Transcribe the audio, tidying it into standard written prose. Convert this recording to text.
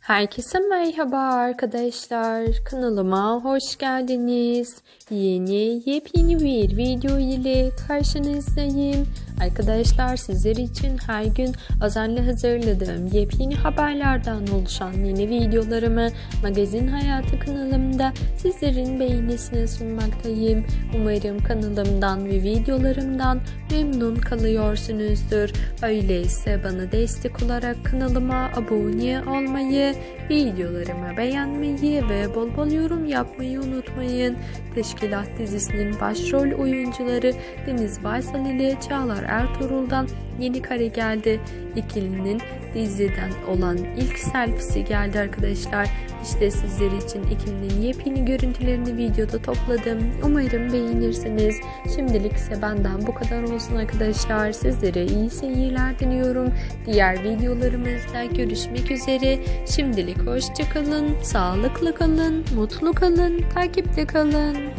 Herkese merhaba arkadaşlar. Kanalıma hoş geldiniz. Yepyeni bir video ile karşınızdayım. Arkadaşlar sizler için her gün özenle hazırladığım yepyeni haberlerden oluşan yeni videolarımı Magazin Hayatı kanalımda sizlerin beğenisine sunmaktayım. Umarım kanalımdan ve videolarımdan memnun kalıyorsunuzdur. Öyleyse bana destek olarak kanalıma abone olmayı, videolarımı beğenmeyi ve bol bol yorum yapmayı unutmayın. Teşkilat dizisinin başrol oyuncuları Deniz Baysal ile Çağlar Ertuğrul'dan yeni kare geldi. İkilinin diziden olan ilk selfie'si geldi arkadaşlar. İşte sizler için ikilinin yepyeni görüntülerini videoda topladım. Umarım beğenirsiniz. Şimdilik ise benden bu kadar olsun arkadaşlar. Sizlere iyi seyirler diliyorum. Diğer videolarımızda görüşmek üzere. Şimdilik hoşça kalın, sağlıklı kalın, mutlu kalın, takipte kalın.